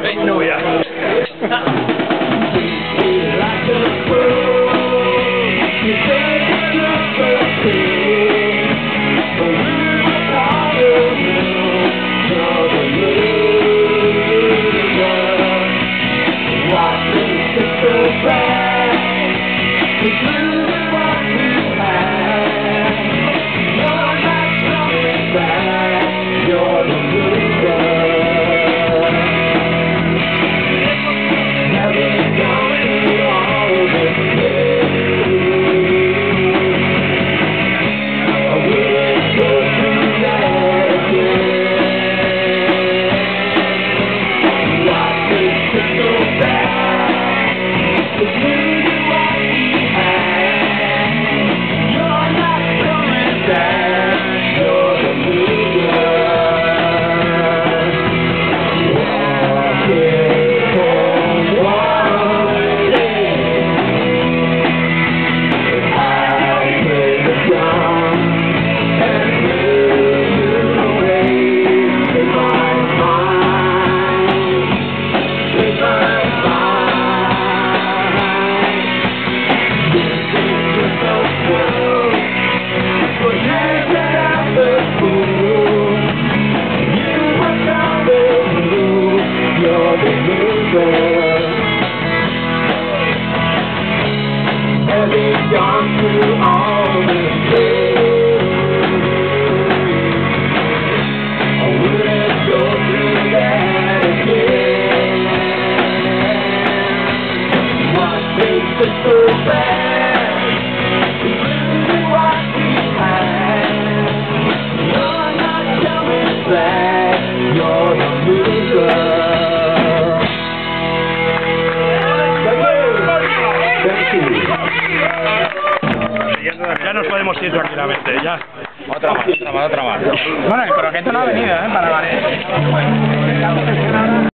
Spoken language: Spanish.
novia. Having gone through all this pain, I wouldn't go through that again. What makes us so bad is really what we had. You're not coming back, you're the loser. Ya nos podemos ir tranquilamente, ya. Otra más. Bueno, pero que esto no ha venido, para variar.